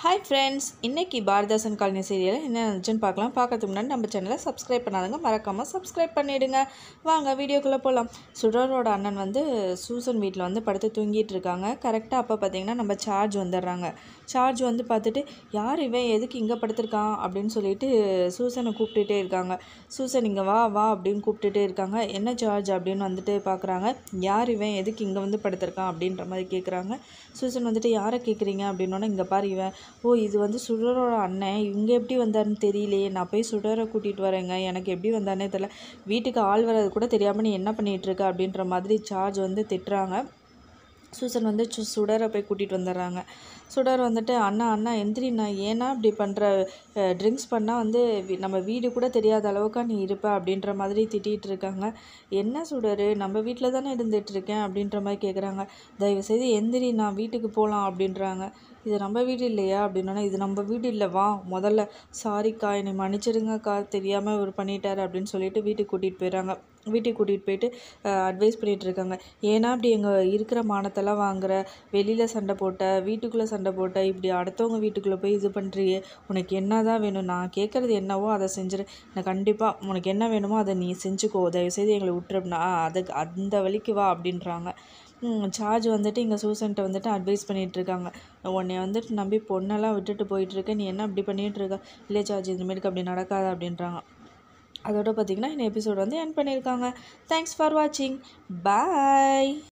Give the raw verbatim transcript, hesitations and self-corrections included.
Hi friends, இன்னைக்கு Bharathidasan colony serial என்ன நடந்துச்சுன்னு பார்க்கலாம். பார்க்கறதுக்கு முன்னாடி நம்ம சேனலை சப்ஸ்கிரைப் பண்ணாதவங்க மறக்காமல் சப்ஸ்கிரைப் பண்ணிவிடுங்க. வாங்க வீடியோக்குள்ளே போகலாம். சுடரோட அண்ணன் வந்து சூசன் வீட்டில் வந்து படுத்து தூங்கிட்டு இருக்காங்க. கரெக்டாக அப்போ பார்த்தீங்கன்னா நம்ம சார்ஜ் வந்துடுறாங்க. சார்ஜ் வந்து பார்த்துட்டு யார் இவன் எதுக்கு இங்கே படுத்திருக்கான் அப்படின்னு சொல்லிட்டு சூசனை கூப்பிட்டுட்டே இருக்காங்க. சூசன் இங்கே வா வா அப்படின்னு கூப்பிட்டுட்டே இருக்காங்க. என்ன சார்ஜ் அப்படின்னு வந்துட்டு பார்க்குறாங்க. யார் இவன் எதுக்கு இங்கே வந்து படுத்திருக்கான் அப்படின்ற மாதிரி கேட்குறாங்க. சூசன் வந்துட்டு யாரை கேட்குறீங்க அப்படின்னோடனே இங்கே பாரு இவன் ஓ இது வந்து சுடரோட அண்ணன் இங்கே எப்படி வந்தாருன்னு தெரியலையே, நான் போய் சுடரை கூட்டிகிட்டு வரேங்க, எனக்கு எப்படி வந்தானே தெரியல, வீட்டுக்கு ஆள் வர்றது கூட தெரியாமல் நீ என்ன பண்ணிகிட்ருக்க அப்படின்ற மாதிரி சார்ஜ் வந்து திட்டுறாங்க. சூசன் வந்து சு சுடரை போய் கூட்டிகிட்டு வந்துடுறாங்க. சுடர் வந்துட்டு அண்ணா அண்ணா எந்திரி, நான் ஏன்னா இப்படி பண்ணுற, ட்ரிங்க்ஸ் பண்ணால் வந்து நம்ம வீடு கூட தெரியாத அளவுக்கா நீ இருப்ப அப்படின்ற மாதிரி திட்டிகிட்டு இருக்காங்க. என்ன சுடர், நம்ம வீட்டில் தானே இருந்துகிட்ருக்கேன் அப்படின்ற மாதிரி கேட்குறாங்க. தயவுசெய்து எந்திரி, நான் வீட்டுக்கு போகலாம் அப்படின்றாங்க. இது நம்ம வீடு இல்லையா அப்படின்னா, இது நம்ம வீடு இல்லை, வா முதல்ல, சாரிக்கா என்னை மன்னிச்சிடுங்கக்கா, தெரியாமல் இவர் பண்ணிட்டார் அப்படின்னு சொல்லிட்டு வீட்டுக்கு கூட்டிகிட்டு போயிடுறாங்க. வீட்டுக்கு கூட்டிகிட்டு போயிட்டு அட்வைஸ் பண்ணிகிட்டு இருக்காங்க. ஏன்னா இப்படி எங்கள் இருக்கிற மானத்தெல்லாம் வாங்குற, வெளியில் சண்டை போட்ட, வீட்டுக்குள்ளே சண்டை போட்ட, இப்படி அடுத்தவங்க வீட்டுக்குள்ளே போய் இது பண்ணுறியே, உனக்கு என்ன தான் வேணும், நான் கேட்குறது என்னவோ அதை செஞ்சிரு, நான் கண்டிப்பாக உனக்கு என்ன வேணுமோ அதை நீ செஞ்சுக்கோ, தயவுசெய்து எங்களை விட்டுருப்பா, அதுக்கு அந்த வழிக்கு வா அப்படின்றாங்க. சார்ஜ் வந்துட்டு இங்கே சூசன்ட்ட வந்துட்டு அட்வைஸ் பண்ணிகிட்ருக்காங்க. உன்னை வந்துட்டு நம்பி பொண்ணெல்லாம் விட்டுட்டு போயிட்டுருக்க, நீ என்ன அப்படி பண்ணிகிட்ருக்க, இல்லை சார்ஜ் இதுமாரிக்கு அப்படி நடக்காது அப்படின்றாங்க. அதோட பார்த்திங்கன்னா இந்த எபிசோட் வந்து எண்ட் பண்ணியிருக்காங்க. தேங்க்ஸ் ஃபார் வாட்சிங். பாய்.